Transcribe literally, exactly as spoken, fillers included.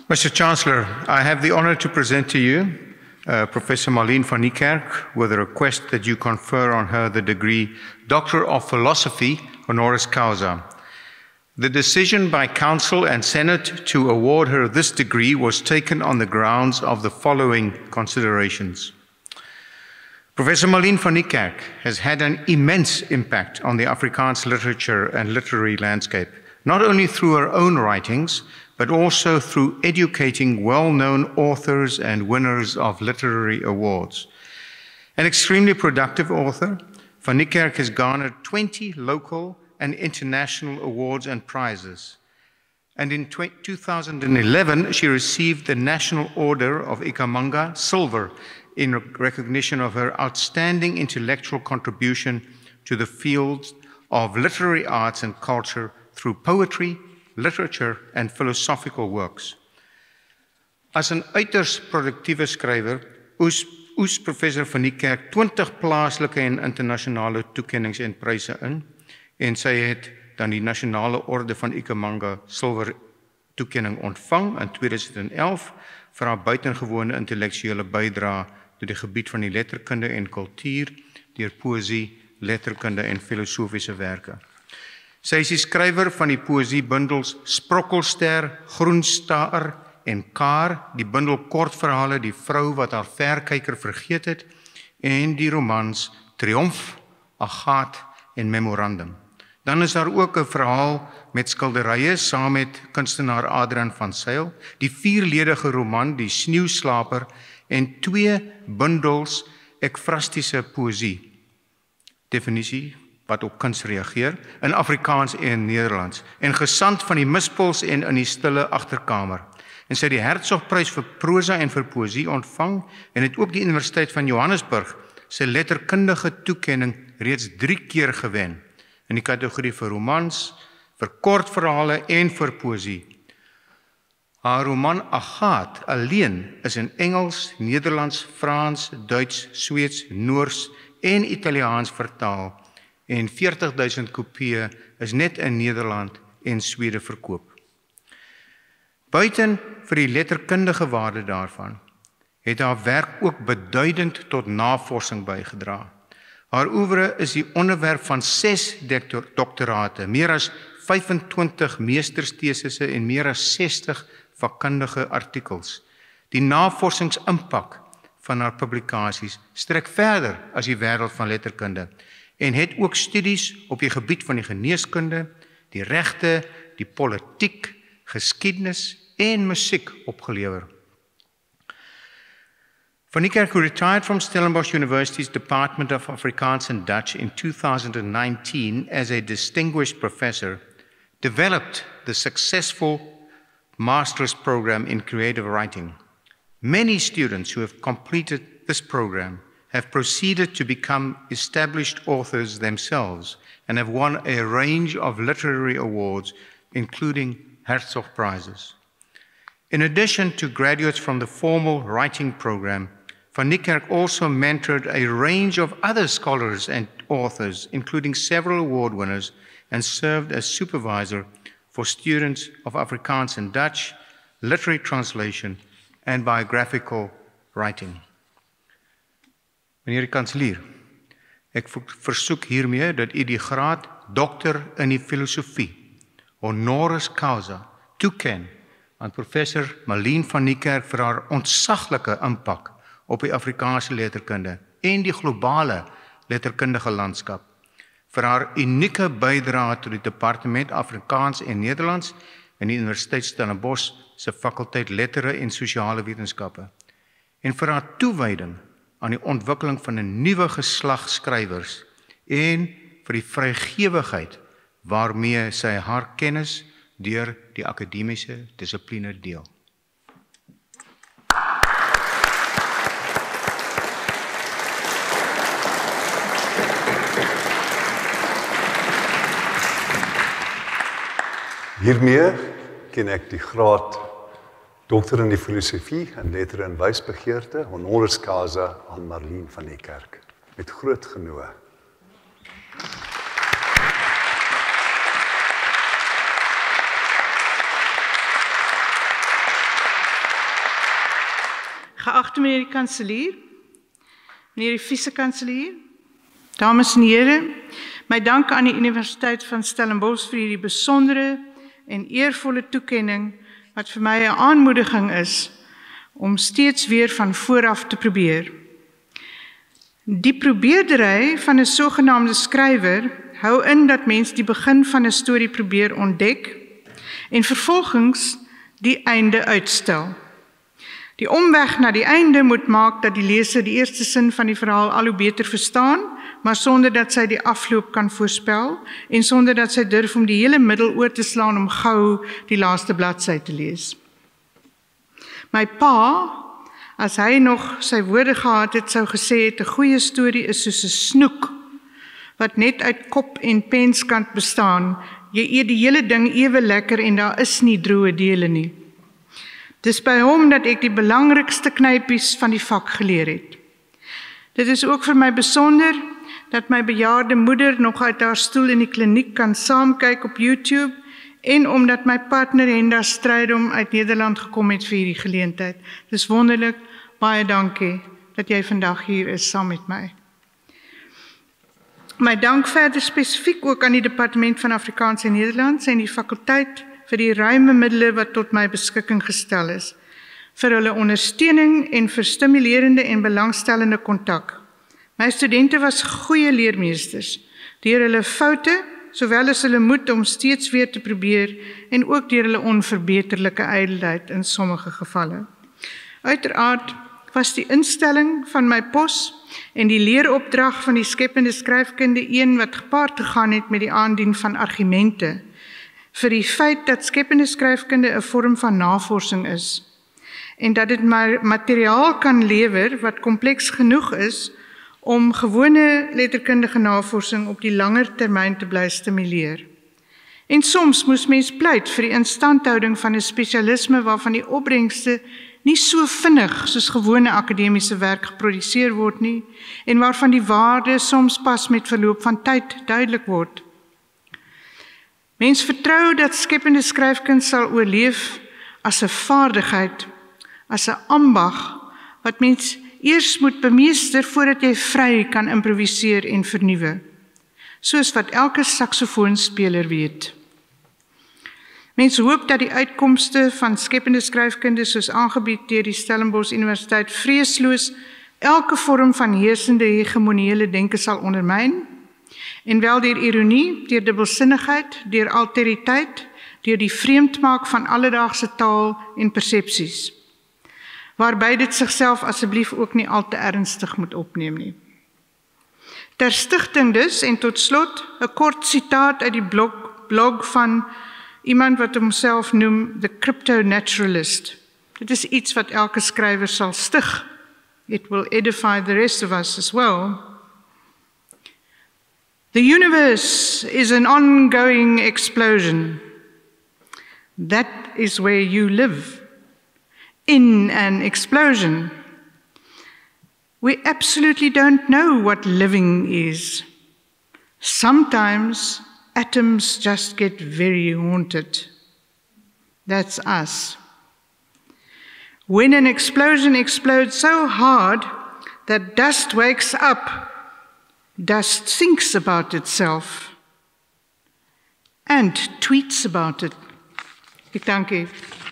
Mister Chancellor, I have the honor to present to you uh, Professor Marlene van Niekerk with a request that you confer on her the degree Doctor of Philosophy honoris causa. The decision by Council and Senate to award her this degree was taken on the grounds of the following considerations. Professor Marlene van Niekerk has had an immense impact on the Afrikaans literature and literary landscape, not only through her own writings, but also through educating well-known authors and winners of literary awards. An extremely productive author, van Niekerk has garnered twenty local and international awards and prizes. And in two thousand eleven, she received the National Order of Ikhamanga Silver in recognition of her outstanding intellectual contribution to the fields of literary arts and culture through poetry, literature, and philosophical works. As 'n uiters produktiewe skrywer, oes, oes Professor van Niekerk twintig plaaslike en internasionale toekennings en pryse in, en sy het dan die Nasionale Orde van Ikhamanga Silwer toekenning ontvang in tweeduisend elf vir haar buitengewone intellektuele bydrae tot die gebied van die letterkunde en kultuur deur poësie, letterkunde en filosofiese werke. Sy is die skrywer van die poësiebundels Sprokkelster, Groenstaar en Kaar, die bundel kortverhale Die vrou wat haar verkyker vergeet het, en die romans Triomf, Agaat en Memorandum. Dan is daar ook 'n verhaal met skilderye saam met kunstenaar Adrian van Zyl, die vierledige roman Die Sneeuwslaper en twee bundels ekfrastiese poësie. Definisie wat op kuns reageer, in Afrikaans en Nederlands, en Gesant van die Mispuls en In die stille agterkamer. En sy het die Hertzogprys vir prosa en vir poësie ontvang, en het ook die Universiteit van Johannesburg sy letterkundige toekenning reeds drie keer gewen, in die kategorie vir romans, vir kortverhale en vir poësie. Haar roman Agaat alleen is in Engels, Nederlands, Frans, Duits, Sweeds, Noors en Italiaans vertaal, en veertig duisend kopieë is net in Nederland en Swede verkoop. Buiten vir die letterkundige waarde daarvan, het haar werk ook beduidend tot navorsing bygedra. Haar oeuvre is die onderwerp van ses doktorate, meer as vyfentwintig meesterstesisse en meer as sestig vakkundige artikels. Die navorsingsimpak van haar publikasies strek verder as die wêreld van letterkunde en het ook studies op die gebied van die geneeskunde, die regte, die politiek, geskiedenis en musiek opgelewer. Van Niekerk, who retired from Stellenbosch University's Department of Afrikaans and Dutch in two thousand nineteen as a distinguished professor, developed the successful master's program in creative writing. Many students who have completed this program have proceeded to become established authors themselves and have won a range of literary awards, including Hertzog Prizes. In addition to graduates from the formal writing program, Van Niekerk also mentored a range of other scholars and authors, including several award winners, and served as supervisor for students of Afrikaans and Dutch, literary translation, and biographical writing. Meneer die kanselier, ek versoek hiermee dat u die graad dokter in die filosofie, honoris causa, toeken aan professor Marlene van Niekerk vir haar ontsaglike impak op die Afrikaanse letterkunde en die globale letterkundige landskap, vir haar unieke bydrae tot die Departement Afrikaans en Nederlands in die Universiteit Stellenbosch se fakulteit Lettere en Sosiale Wetenskappe, en vir haar toewyding aan die ontwikkeling van 'n nuwe geslag skrywers en vir die vrygewigheid waarmee sy haar kennis deur die akademiese dissipline deel. Hiermee ken ek die graad dokter in die filosofie en lettere en wysbegeerte, honoris causa aan Marlene van Niekerk, met groot genoeg. Geagte meneer die kanselier, meneer die vice-kanselier, dames en heren, my dank aan die Universiteit van Stellenbosch vir hierdie besondere en eervolle toekenning wat vir my 'n aanmoediging is om steeds weer van vooraf te probeer. Die probeerdery van 'n sogenaamde skrywer hou in dat mens die begin van 'n storie probeer ontdek en vervolgens die einde uitstel. Die omweg na die einde moet maak dat die leser die eerste sin van die verhaal al hoe beter verstaan, maar sonder dat sy die afloop kan voorspel en sonder dat sy durf om die hele middel oor te slaan om gou die laaste bladsy te lees. My pa, as hy nog sy woorde gehad het, sou gesê het, 'n goeie storie is soos 'n snoek, wat net uit kop en penskant bestaan. Jy eet die hele ding ewe lekker en daar is nie droë dele nie. Dis by hom dat ek die belangrikste knypies van die vak geleer het. Dit is ook vir my besonder dat my bejaarde moeder nog uit haar stoel in die kliniek kan saamkyk op YouTube en omdat my partner Henda Strydom uit Nederland gekom het vir hierdie geleentheid. Dis wonderlik, baie dankie dat jy vandag hier is saam met my. My dank verder spesifiek ook aan die Departement van Afrikaans en Nederlands en die fakulteit vir die ruime middele wat tot my beskikking gestel is, vir hulle ondersteuning en vir stimulerende en belangstellende kontak. My studente was goeie leermeesters, deur hulle foute, sowel as hulle moed om steeds weer te probeer en ook deur hulle onverbeterlike ydelheid in sommige gevalle. Uiteraard was die instelling van my pos en die leeropdrag van die skepende skryfkunde een wat gepaard gegaan het met die aandien van argumente vir die feit dat skepende skryfkunde 'n vorm van navorsing is en dat dit maar materiaal kan lewer wat kompleks genoeg is om gewone letterkundige navorsing op die langer termyn te bly stimuleer. En soms moes mens pleit vir die instandhouding van 'n spesialisme waarvan die opbrengste nie so vinnig soos gewone akademiese werk geproduseer word nie en waarvan die waarde soms pas met verloop van tyd duidelik word. Mens vertrou dat skepende skryfkuns sal oorleef as 'n vaardigheid, as 'n ambag wat mens eers moet bemeester voordat jy vry kan improviseer en vernuwe, soos wat elke saksofoonspeler weet. Mens hoop dat die uitkomste van skepende skryfkunde soos aangebied deur die Stellenbosch Universiteit vreesloos elke vorm van heersende hegemoniële denke sal ondermyn, en wel deur ironie, deur dubbelsinnigheid, deur alteriteit, deur die vreemdmaak van alledaagse taal en persepsies, waarby dit sigself asseblief ook nie al te ernstig moet opneem nie. Ter stigting dus, en tot slot, 'n kort citaat uit die blog, blog van iemand wat homself noem the crypto-naturalist. Dit is iets wat elke skrywer sal stig. It will edify the rest of us as well. The universe is an ongoing explosion. That is where you live, in an explosion. We absolutely don't know what living is. Sometimes atoms just get very haunted. That's us. When an explosion explodes so hard that dust wakes up, dust thinks about itself and tweets about it. Ek dank u.